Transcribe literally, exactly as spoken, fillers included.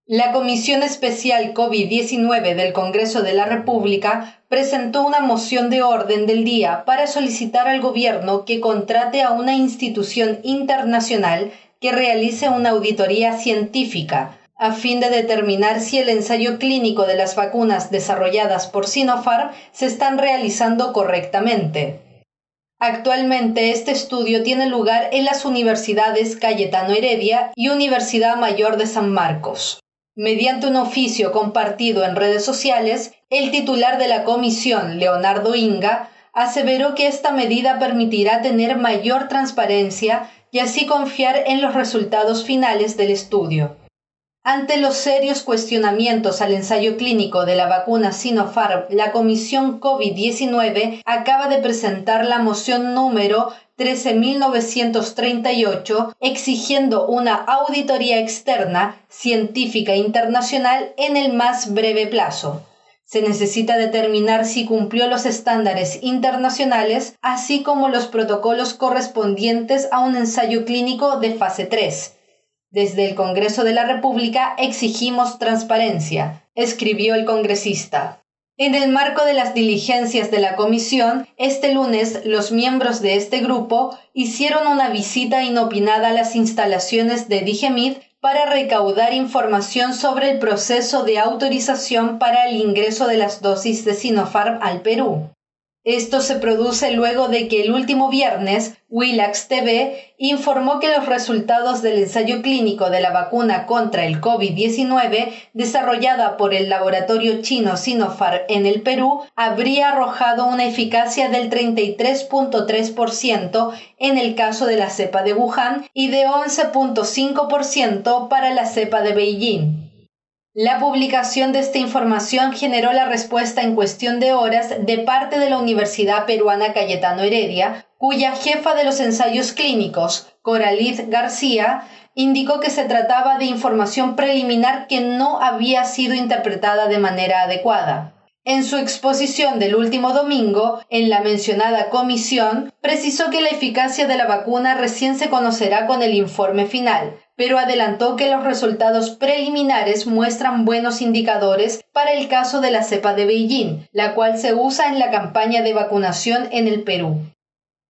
La Comisión Especial COVID diecinueve del Congreso de la República presentó una moción de orden del día para solicitar al gobierno que contrate a una institución internacional que realice una auditoría científica a fin de determinar si el ensayo clínico de las vacunas desarrolladas por Sinopharm se están realizando correctamente. Actualmente este estudio tiene lugar en las universidades Cayetano Heredia y Universidad Mayor de San Marcos. Mediante un oficio compartido en redes sociales, el titular de la comisión, Leonardo Inga, aseveró que esta medida permitirá tener mayor transparencia y así confiar en los resultados finales del estudio. Ante los serios cuestionamientos al ensayo clínico de la vacuna Sinopharm, la Comisión COVID diecinueve acaba de presentar la moción número trece mil novecientos treinta y ocho exigiendo una auditoría externa, científica internacional en el más breve plazo. Se necesita determinar si cumplió los estándares internacionales, así como los protocolos correspondientes a un ensayo clínico de fase tres. Desde el Congreso de la República exigimos transparencia, escribió el congresista. En el marco de las diligencias de la comisión, este lunes los miembros de este grupo hicieron una visita inopinada a las instalaciones de Digemid para recaudar información sobre el proceso de autorización para el ingreso de las dosis de Sinopharm al Perú. Esto se produce luego de que el último viernes, Willax T V informó que los resultados del ensayo clínico de la vacuna contra el COVID diecinueve desarrollada por el laboratorio chino Sinopharm en el Perú habría arrojado una eficacia del treinta y tres punto tres por ciento en el caso de la cepa de Wuhan y de once punto cinco por ciento para la cepa de Beijing. La publicación de esta información generó la respuesta en cuestión de horas de parte de la Universidad Peruana Cayetano Heredia, cuya jefa de los ensayos clínicos, Coraliz García, indicó que se trataba de información preliminar que no había sido interpretada de manera adecuada. En su exposición del último domingo, en la mencionada comisión, precisó que la eficacia de la vacuna recién se conocerá con el informe final, pero adelantó que los resultados preliminares muestran buenos indicadores para el caso de la cepa de Beijing, la cual se usa en la campaña de vacunación en el Perú.